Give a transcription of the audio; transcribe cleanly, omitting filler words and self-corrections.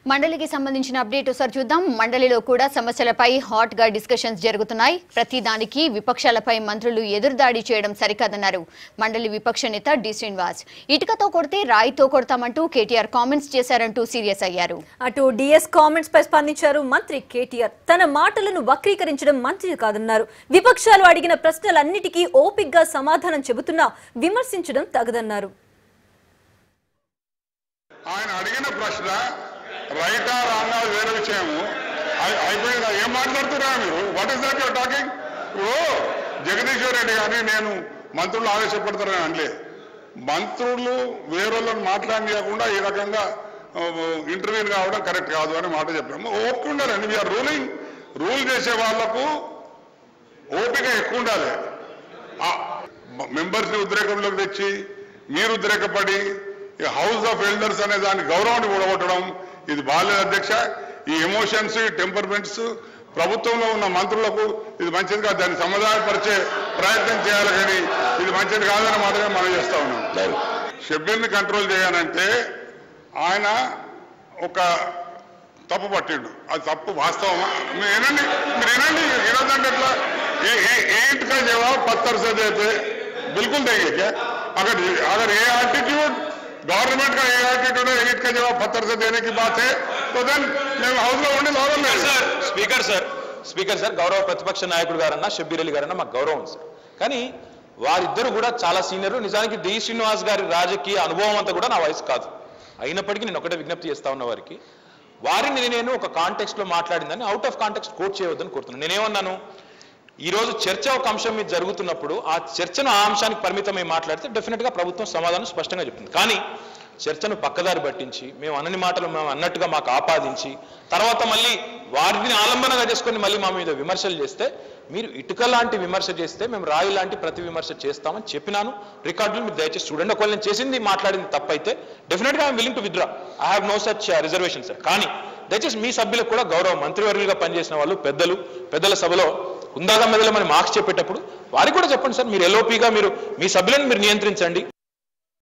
మండలికి సంబంధించిన అప్డేట్ ఒకసారి చూద్దాం. మండలిలో కూడా సమస్యలపై హాట్ గా డిస్కషన్స్ జరుగుతున్నాయి. ప్రతి దానికి విపక్షాలపై మంత్రులు ఎదురుదాడి చేయడం సరికాదన్నారు మండలి విపక్ష నేత డి శ్రీనివాస్. ఇటుకతో కొడితే రాయితో కొడతామంటూ కేటీఆర్ కామెంట్స్ చేశారంటూ సీరియస్ అయ్యారు. అటు డిఎస్ కామెంట్స్ పై స్పందించారు మంత్రి కేటీఆర్. తన మాటలను వక్రీకరించడం మంచిది కాదన్నారు. విపక్షాలు అడిగిన ప్రశ్నలన్నిటికీ ఓపిగ్గా సమాధానం చెబుతున్నా విమర్శించడం తగదన్నారు. ఆయన అడిగిన ప్రశ్న రైటా రాంగా వేరే విషయము అయిపోయిందా? ఏం మాట్లాడుతున్నా మీరు? What is that your talking? Jagadishwar Reddy కానీ నేను మంత్రులు ఆవేశపడతారని అనలే. మంత్రులు వేరేళ్ళని మాట్లాడకుండా ఈ రకంగా ఇంటర్వ్యూలు కావడం కరెక్ట్ కాదు అని మాట చెప్పాము. ఓపిక ఉండాలండి. వీఆర్ రూల్ చేసే వాళ్లకు ఓపిక ఎక్కువ ఉండాలి. మెంబర్స్ని ఉద్రేకంలోకి తెచ్చి మీరు ఉద్రేకపడి హౌస్ ఆఫ్ ఎల్డర్స్ అనే దాని గౌరవాన్ని కూడగొట్టడం ఇది బాగాలేదు అధ్యక్ష. ఈ ఎమోషన్స్, ఈ టెంపర్మెంట్స్ ప్రభుత్వంలో ఉన్న మంత్రులకు ఇది మంచిది కాదు. దాన్ని సమాధానపరిచే ప్రయత్నం చేయాలి, కానీ ఇది మంచిది కాదని మాత్రమే మనం చేస్తా ఉన్నాం. షబ్బీర్ని కంట్రోల్ చేయాలంటే ఆయన ఒక తప్పు పట్టిండు. అది తప్పు వాస్తవమా? మీరు వినండి వినోదంటే ఎట్లా? ईंट का जवाब पत्थर से देते बिल्कुल देंगे क्या? अगर ये एटीट्यूड गवर्नमेंट का ये एटीट्यूड है, ईंट का जवाब पत्थर से देने की बात है, तो देन मैं हाउस లో ఉండి లాభం లేదు. స్పీకర్ సార్ గౌరవ ప్రతిపక్ష నాయకుడు గారన్నా షబ్బీర్ అలీ గారన్నా మాకు గౌరవం సార్. కానీ వారిద్దరు కూడా చాలా సీనియర్. నిజానికి డి శ్రీనివాస్ గారి రాజకీయ అనుభవం అంతా కూడా నా వయసు కాదు. అయినప్పటికీ నేను ఒకటే విజ్ఞప్తి చేస్తా ఉన్న వారికి, వారిని నేను ఒక కాంటెక్స్ట్ లో మాట్లాడిందని అవుట్ ఆఫ్ కాంటెక్స్ట్ కోట్ చేయవద్దని కోరుతున్నాను. నేనేమన్నాను, ఈ రోజు చర్చ ఒక అంశం మీద జరుగుతున్నప్పుడు ఆ చర్చను ఆ అంశానికి పరిమితమై మాట్లాడితే డెఫినెట్ గా ప్రభుత్వం సమాధానం స్పష్టంగా చెప్తుంది. కానీ చర్చను పక్కదారి పట్టించి మేము అన్ని మాటలు మేము అన్నట్టుగా మాకు ఆపాదించి తర్వాత మళ్ళీ వారిని ఆలంబనగా చేసుకొని మళ్ళీ మా మీద విమర్శలు చేస్తే, మీరు ఇటుక లాంటి విమర్శ చేస్తే మేము రాయి లాంటి ప్రతి విమర్శ చేస్తామని చెప్పినాను. రికార్డులు మీరు దయచేసి చూడండి. ఒకవేళ నేను చేసింది మాట్లాడింది తప్పైతే డెఫినెట్ గా I'm willing to withdraw. I have no such reservation sir. కానీ దయచేసి మీ సభ్యులకు కూడా గౌరవ మంత్రివర్యులుగా పనిచేసిన వాళ్ళు పెద్దల సభలో హుందాగా మెదలమని మార్క్స్ చెప్పేటప్పుడు వారికి కూడా చెప్పండి సార్. మీరు ఎల్ఓపిగా మీరు మీ సభ్యులను మీరు నియంత్రించండి.